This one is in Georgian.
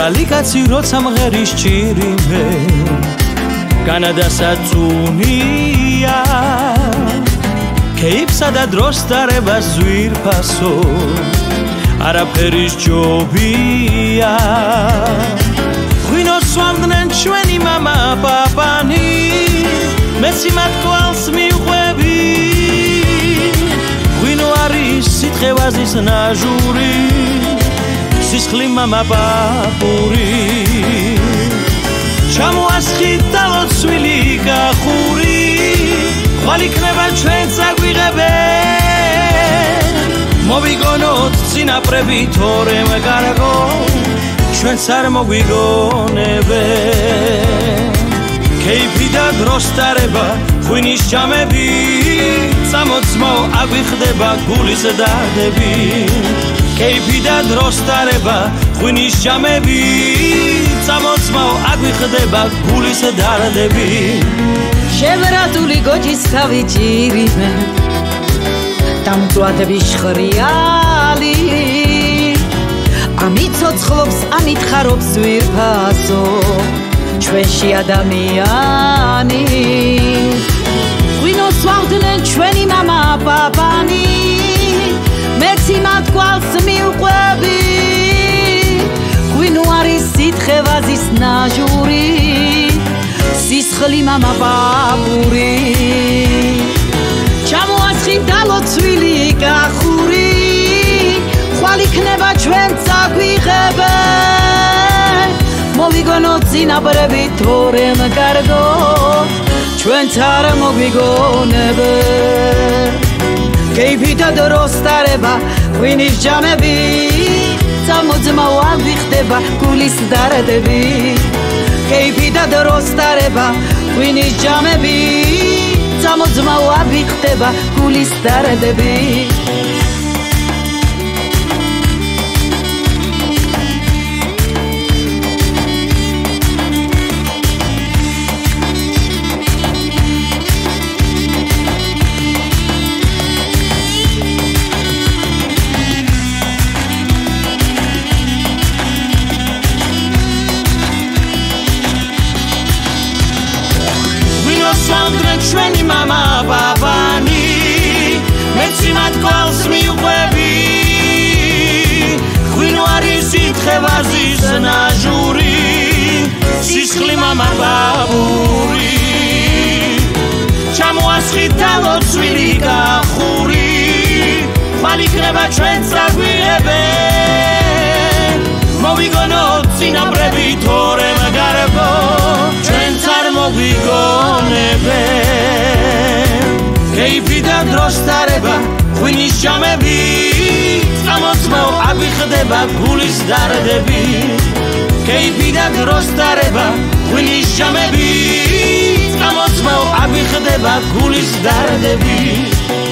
მართალი კაცი როცა მღერის ჭირივე განადასაწუნია ქეიფსა და დროს დარებას ზვირფასო არაფერის ჯობია ღვინოს სვამდნენ ჩვენი მამა პაპანი მეც იმათ კვალს მივყვები ღვინო არის სითხევაზის ნაჟური სისხლი მამა პაპური ჩამოასხით და ლოცვილი გახური ხვალ იქნება ჩვენ წაგვიღებენ მოვიგონოთ წინაპრები თორემ კარგო ჩვენც არ მოგვიგონებენ ქეიფი და დროს დარება ღვინის ჭამები წამოწმო აგვიხდება გულის დარდები ქეიფი და დროს დარება ღვინის ჭამები წამოწმო აგვიხდება გულის დარდები შევრატული გოჯის თავი ჭირივე დამწვადების ხრიალი ამით ცოცხლობს ამით ხარობს ვირფასო ჩვენში ადამიანი ღვინოს სვამდნენ ჩვენი მამა პაპანი მეც იმათ კვალს მივყვები ღვინო არის სითხევაზის ნაჟური სისხლი მამა პაპური ჩამოასხით და ლოცვილი გახური ხვალ იქნება ჩვენ წაგვიღებენ მოვიგონოთ წინაპრები თორემ კარგო ჩვენც არ მოგვიგონებენ ქეიფი და დროს დარება ღვინის ჭამები წამოწმო აგვიხდება გულის დარდები ქეიფი და დროს დარება ღვინის ჭამები წამოწმო აგვიხდება გულის დარდები ჩვენი მამა პაპანი მეც იმათ კვალს მივყვები ღვინო არის სითხევაზის ნაჟური სისხლი მამა პაპური ჩამოასხით და ლოცვილი გახური ხვალ იქნება ჩვენ წაგვიღებენ მოვიგონოთ წინაპრები თორემ კარგო ჩვენც არ მოგვიგონებენ ქეიფი და დროს დარება ღვინის ჭამები წამოწმო აგვიხდება გულის დარდები ქეიფი და დროს დარება ღვინის ჭამები წამოწმო აგვიხდება გულის დარდები